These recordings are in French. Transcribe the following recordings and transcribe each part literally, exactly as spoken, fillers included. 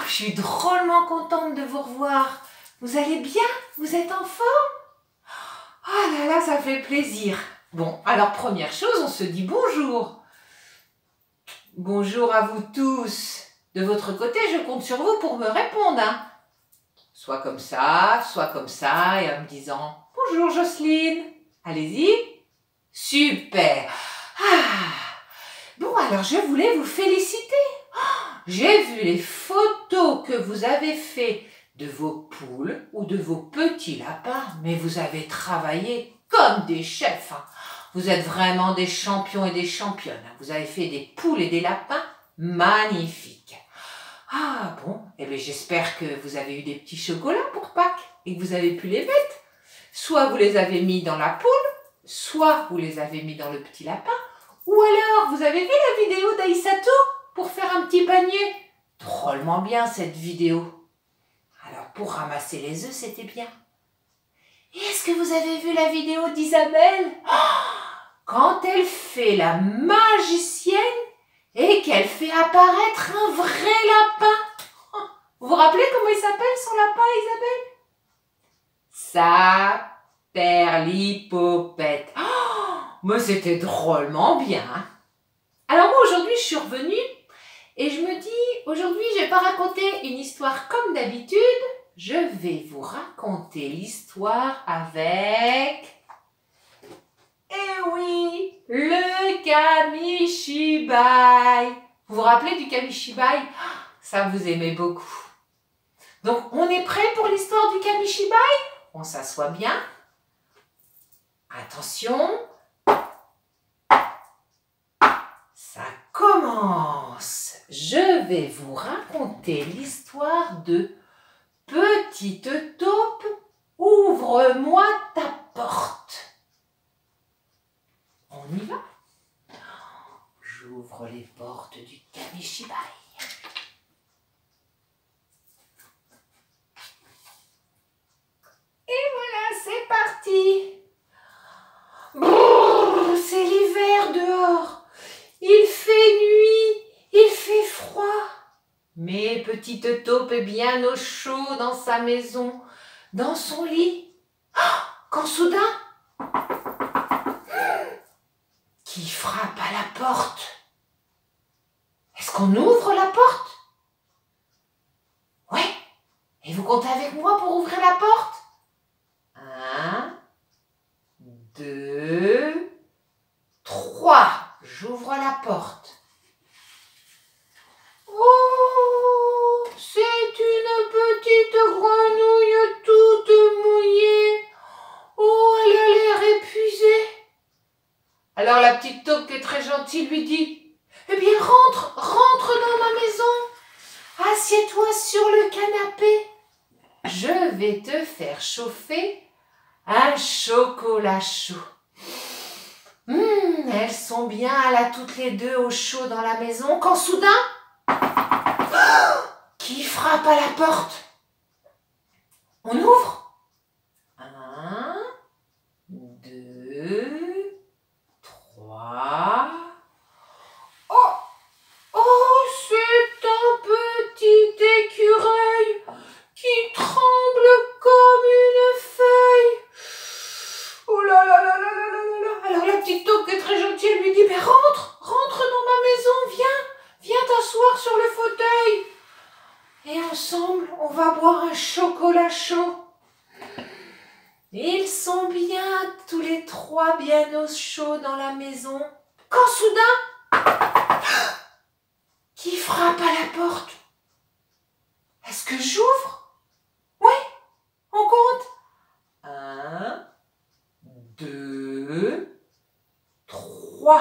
je suis drôlement contente de vous revoir. Vous allez bien? Vous êtes en forme? Oh là là, ça fait plaisir. Bon, alors première chose, on se dit bonjour. Bonjour à vous tous. De votre côté, je compte sur vous pour me répondre. Hein. Soit comme ça, soit comme ça, et en me disant « Bonjour Jocelyne ». Allez-y. Super. Ah. Bon, alors je voulais vous féliciter. J'ai vu les photos que vous avez fait de vos poules ou de vos petits lapins, mais vous avez travaillé comme des chefs. Hein. Vous êtes vraiment des champions et des championnes. Vous avez fait des poules et des lapins magnifiques. Ah bon, eh bien j'espère que vous avez eu des petits chocolats pour Pâques et que vous avez pu les mettre. Soit vous les avez mis dans la poule, soit vous les avez mis dans le petit lapin, ou alors vous avez vu la vidéo d'Aïssatou pour faire un petit panier. Drôlement bien cette vidéo. Alors pour ramasser les œufs, c'était bien. Et est-ce que vous avez vu la vidéo d'Isabelle? Quand elle fait la magicienne et qu'elle fait apparaître un vrai lapin. Vous vous rappelez comment il s'appelle son lapin, Isabelle? Saperlipopette. Oh, mais c'était drôlement bien. Hein. Alors moi aujourd'hui je suis revenue et je me dis aujourd'hui je vais pas raconter une histoire comme d'habitude. Je vais vous raconter l'histoire avec... Eh oui, le Kamishibai. Vous vous rappelez du Kamishibai? Ça vous aimait beaucoup. Donc, on est prêt pour l'histoire du Kamishibai? On s'assoit bien. Attention. Ça commence. Je vais vous raconter l'histoire de Petite taupe, ouvre-moi ta porte. On y va. J'ouvre les portes du Kamishibai. Et voilà, c'est parti. Brrr, c'est l'hiver dehors. Il fait nuit, il fait froid. Mais Petite taupe est bien au chaud dans sa maison, dans son lit. Quand soudain, qui frappe à la porte? Est-ce qu'on ouvre la porte? Oui. Et vous comptez avec moi pour ouvrir la porte? Un, deux, trois. J'ouvre la porte. Oh, c'est une petite grenouille toute mouillée. Oh, elle a l'air épuisée. Alors la petite taupe qui est très gentille lui dit « Eh bien rentre, rentre dans ma maison. Assieds-toi sur le canapé. Je vais te faire chauffer un chocolat chaud. » Hum, elles sont bien là toutes les deux au chaud dans la maison quand soudain, qui frappe à la porte? On ouvre. Un, deux, trois. Oh, oh, c'est un petit écureuil qui tremble comme une feuille. Oh là là là là là là là. Alors la petite taupe qui est très gentille, elle lui dit, mais rentre, rentre dans ma maison, viens, viens t'asseoir sur le fauteuil. Et ensemble, on va boire un chocolat chaud. Ils sont bien tous les trois bien au chaud dans la maison. Quand soudain, qui frappe à la porte? Est-ce que j'ouvre? Oui, on compte. Un, deux, trois.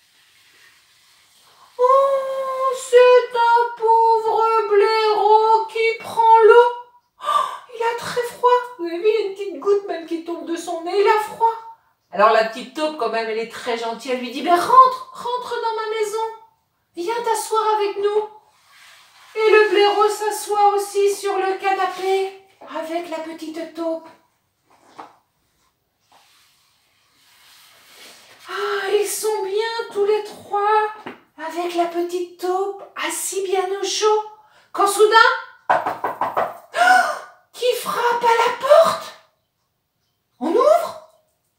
Oh, c'est un pauvre blaireau qui prend l'eau. Oh, il a très froid. Vous avez vu, il y a une petite goutte même qui tombe de son nez. Il a froid. Alors la petite taupe, quand même, elle est très gentille. Elle lui dit, ben rentre, rentre dans ma maison. Viens t'asseoir avec nous. Et le blaireau s'assoit aussi sur le canapé avec la petite taupe. Ah, ils sont bien tous les trois avec la petite taupe assis bien au chaud. Quand soudain, frappe à la porte? On ouvre?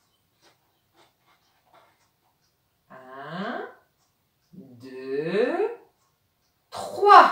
Un, deux, trois.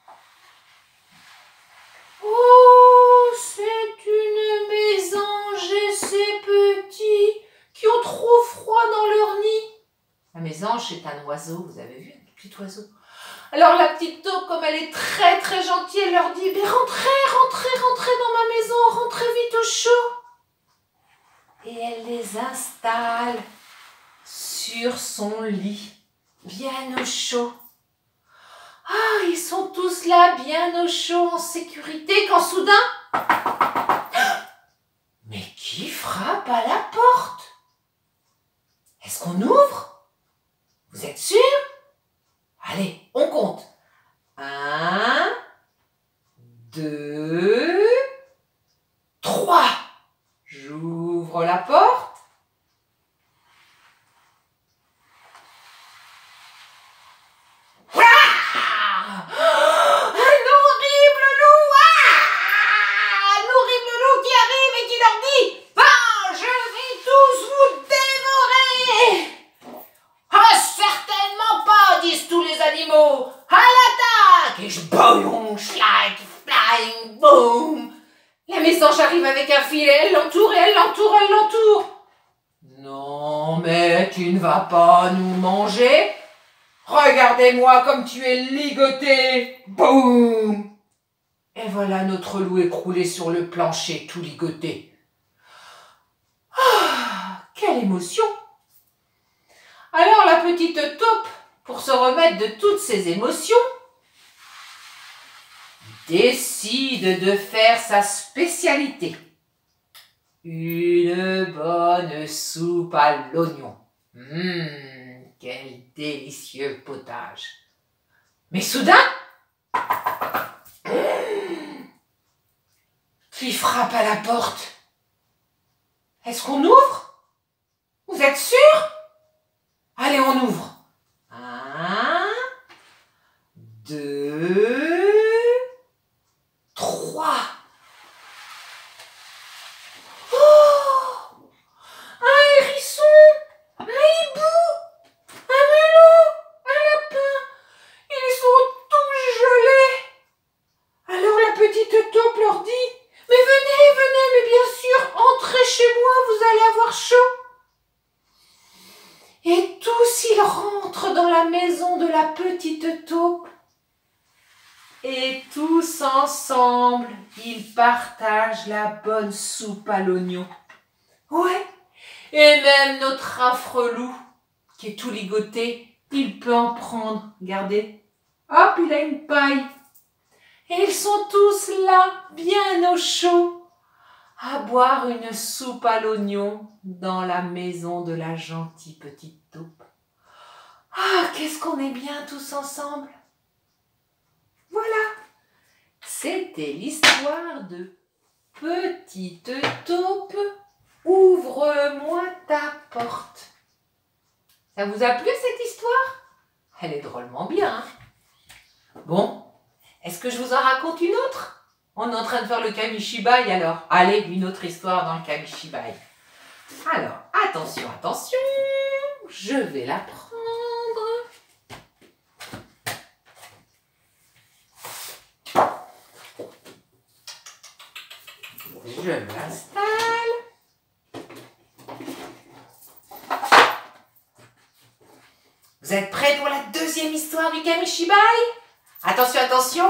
Oh, c'est une mésange et ses petits qui ont trop froid dans leur nid. La mésange, c'est un oiseau, vous avez vu, un petit oiseau. Alors la petite taupe, comme elle est très très gentille, elle leur dit, mais rentrez, rentrez, rentrez dans ma maison, rentrez vite au chaud. Et elle les installe sur son lit, bien au chaud. Ah, ils sont tous là, bien au chaud, en sécurité, quand soudain... Mais qui frappe à la porte? Est-ce qu'on ouvre? Vous êtes sûrs? Allez, on compte. Un, deux, trois. J'ouvre la porte. Boum, schlag, flying, boum. La mésange arrive avec un filet, elle l'entoure et elle l'entoure, elle l'entoure. Non, mais tu ne vas pas nous manger? Regardez-moi comme tu es ligoté. Boum. Et voilà notre loup écroulé sur le plancher, tout ligoté. Ah, quelle émotion! Alors la petite taupe, pour se remettre de toutes ses émotions, décide de faire sa spécialité. Une bonne soupe à l'oignon. Hum, quel délicieux potage. Mais soudain, qui frappe à la porte? Est-ce qu'on ouvre? Vous êtes sûrs? Allez, on ouvre. Un, deux, trois. Oh! Un hérisson, un hibou, un melon, un lapin. Ils sont tous gelés. Alors la petite taupe leur dit, mais venez, venez, mais bien sûr, entrez chez moi, vous allez avoir chaud. Et tous ils rentrent dans la maison de la petite taupe. Et tous ensemble, ils partagent la bonne soupe à l'oignon. Ouais, et même notre affreux loup, qui est tout ligoté, il peut en prendre. Regardez, hop, il a une paille. Et ils sont tous là, bien au chaud, à boire une soupe à l'oignon dans la maison de la gentille petite taupe. Ah, qu'est-ce qu'on est bien tous ensemble. Voilà, c'était l'histoire de Petite taupe, ouvre-moi ta porte. Ça vous a plu cette histoire? Elle est drôlement bien. Hein? Bon, est-ce que je vous en raconte une autre? On est en train de faire le Kamishibai alors. Allez, une autre histoire dans le Kamishibai. Alors, attention, attention, je vais la prendre. Je m'installe. Vous êtes prêts pour la deuxième histoire du Kamishibai? Attention, attention.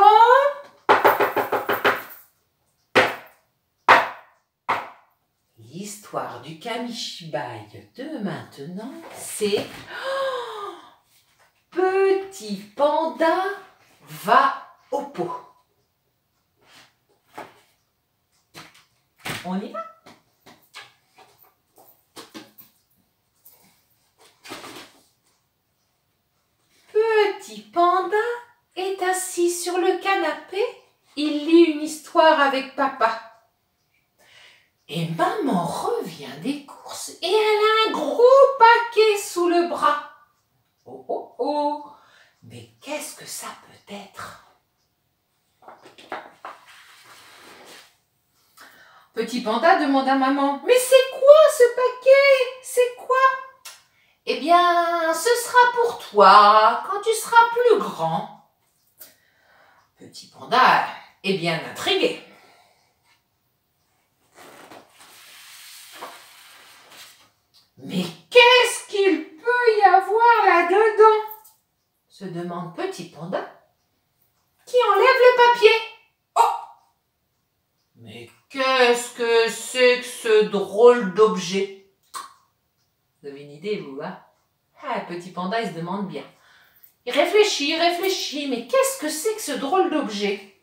L'histoire du Kamishibai de maintenant, c'est oh, Petit panda va au pot. On y va? Petit panda est assis sur le canapé. Il lit une histoire avec papa. Et maman revient des courses et elle a un gros paquet sous le bras. Oh oh oh! Mais qu'est-ce que ça peut être? Petit Panda demande à maman. Mais c'est quoi ce paquet? C'est quoi? Eh bien, ce sera pour toi quand tu seras plus grand. Petit Panda est bien intrigué. Mais qu'est-ce qu'il peut y avoir là-dedans? Se demande Petit Panda, qui enlève le papier. Oh! Mais qu'est-ce que c'est que ce drôle d'objet? Vous avez une idée, vous, hein? Ah, Petit Panda, il se demande bien. Il réfléchit, il réfléchit, mais qu'est-ce que c'est que ce drôle d'objet?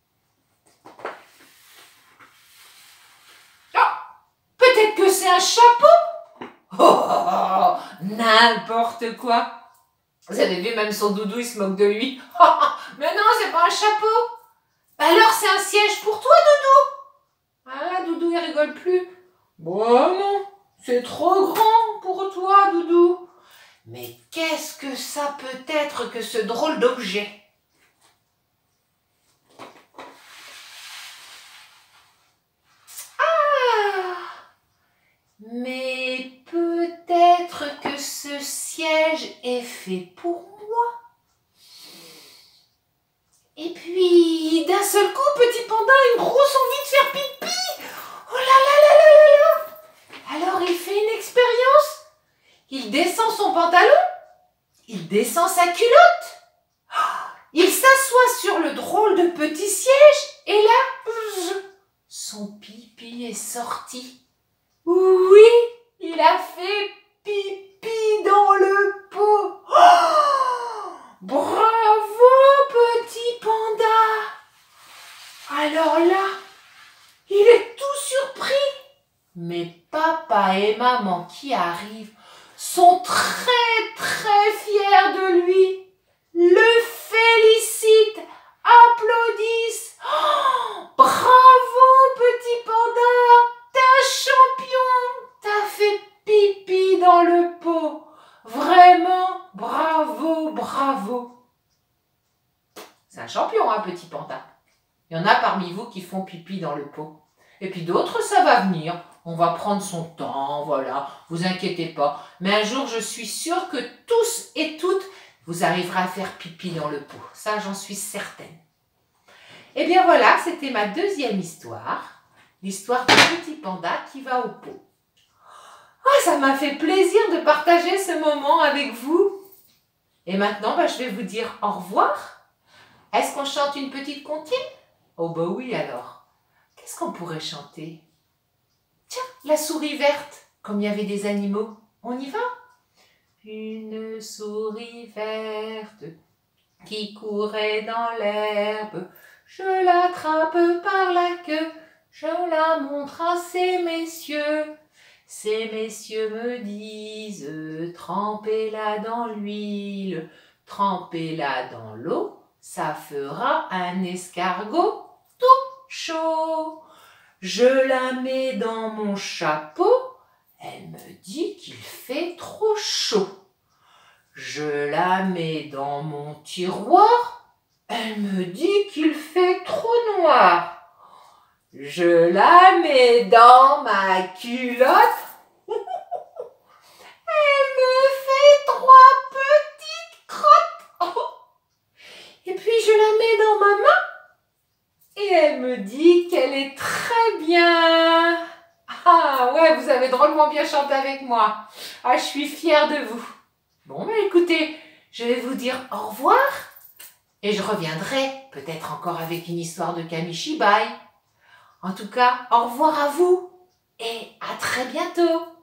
Oh! Peut-être que c'est un chapeau? Oh! N'importe quoi! Vous avez vu, même son doudou, il se moque de lui. Mais non, c'est pas un chapeau. Alors, c'est un siège pour toi, Doudou. Ah, Doudou, il rigole plus. Bon, non, c'est trop grand pour toi, Doudou. Mais qu'est-ce que ça peut être que ce drôle d'objet? Ah! Mais peut-être que ce siège est fait pour moi. Et puis, d'un seul coup, Petit Panda a une grosse envie de faire pipi. Oh là là là là là là! Alors, il fait une expérience. Il descend son pantalon. Il descend sa culotte. Il s'assoit sur le drôle de petit siège. Et là, son pipi est sorti. Oui, il a fait pipi dans le pot. Oh, bravo, Petit Panda. Alors là, il est tout surpris. Mais papa et maman qui arrivent sont très très fiers de lui, le félicitent, applaudissent. Oh, bravo, Petit Panda. T'es un champion, t'as fait pipi dans le pot. Vraiment, bravo, bravo. C'est un champion, hein, Petit Panda. Il y en a parmi vous qui font pipi dans le pot. Et puis d'autres, ça va venir. On va prendre son temps, voilà. Vous inquiétez pas. Mais un jour, je suis sûre que tous et toutes, vous arriverez à faire pipi dans le pot. Ça, j'en suis certaine. Et bien voilà, c'était ma deuxième histoire. L'histoire du Petit Panda qui va au pot. Oh, ça m'a fait plaisir de partager ce moment avec vous. Et maintenant, bah, je vais vous dire au revoir. Est-ce qu'on chante une petite comptine? Oh bah oui alors. Qu'est-ce qu'on pourrait chanter? Tiens, la souris verte, comme il y avait des animaux. On y va? Une souris verte qui courait dans l'herbe. Je l'attrape par la queue. Je la montre à ces messieurs. Ces messieurs me disent, trempez-la dans l'huile, trempez-la dans l'eau, ça fera un escargot tout chaud. Je la mets dans mon chapeau, elle me dit qu'il fait trop chaud. Je la mets dans mon tiroir, elle me dit qu'il fait trop noir. Je la mets dans ma culotte. Elle me fait trois petites crottes. Oh. Et puis je la mets dans ma main. Et elle me dit qu'elle est très bien. Ah ouais, vous avez drôlement bien chanté avec moi. Ah, je suis fière de vous. Bon, mais écoutez, je vais vous dire au revoir. Et je reviendrai peut-être encore avec une histoire de Kamishibai. En tout cas, au revoir à vous et à très bientôt.